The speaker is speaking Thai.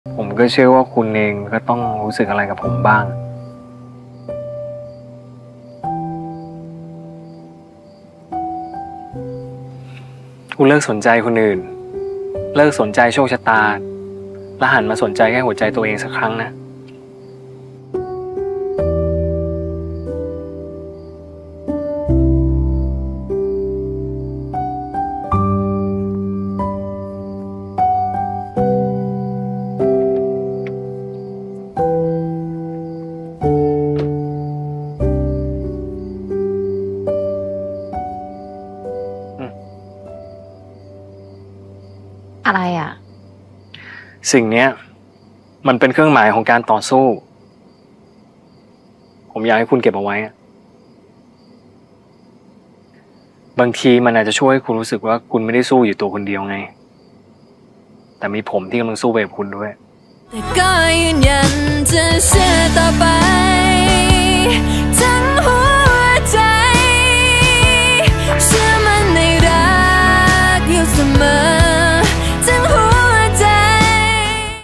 ผมก็เชื่อว่าคุณเองก็ต้องรู้สึกอะไรกับผมบ้างคุณเลิกสนใจคนอื่นเลิกสนใจโชคชะตาและหันมาสนใจแค่หัวใจตัวเองสักครั้งนะอะไรอ่ะสิ่งเนี้ยมันเป็นเครื่องหมายของการต่อสู้ผมอยากให้คุณเก็บเอาไว้บางทีมันอาจจะช่วยให้คุณรู้สึกว่าคุณไม่ได้สู้อยู่ตัวคนเดียวไงแต่มีผมที่กำลังสู้ไปกับคุณด้วยแต่ก็ยืนยันจะเชื่อต่อ